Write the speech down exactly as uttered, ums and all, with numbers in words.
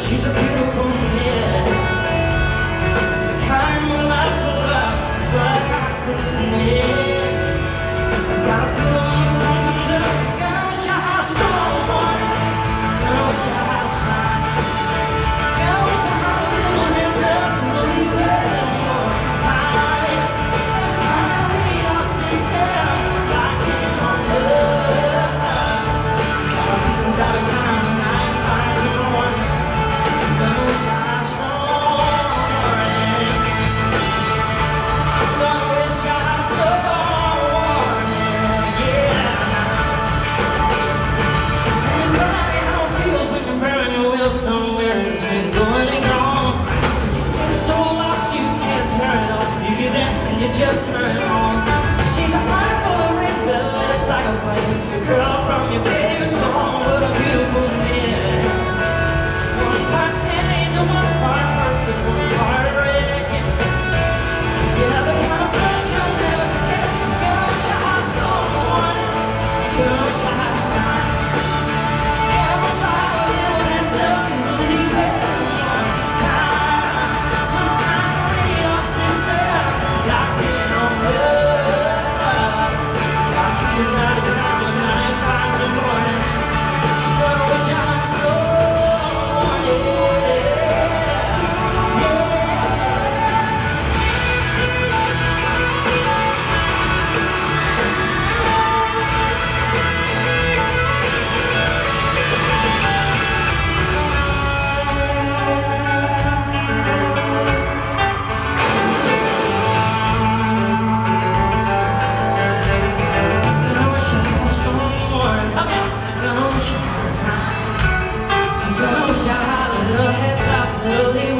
She's a beautiful man, the kind we like to love. What happens in the end? I gotta feel when something's up. Gotta wish I had a storm. Gotta wish I had a sign. Gotta wish I had a little hands up and believe it more time. Somehow we all sit still, like in on love. Gotta feel about a time when I ain't fine in the morning. Gonna wish I had a storm. I'm gonna wish I had a storm. Yeah. Anybody how it feels when you're burning your wheel somewhere that's been going and gone. It's so lost you can't turn it off. You get in and you just turn it on. She's a heart full of red lips like a place. It's a girl from your favorite song. What a beautiful mix. One part angel, one part perfect, one part wrecking. Yeah, the kind of friends you'll never forget. Girl, wish I had a someone. Girl, wish I had a sign. Yeah, I wish I had a little hands up and believe it one time. Somehow we all sit still, locked in on love. Got a feeling out of time when I ain't fine in the morning. Girl, wish I had a someone, yeah. Gonna wish I had someone. Come here. Gonna wish I had a sign. Gonna wish I had a little heads up, a little leeway.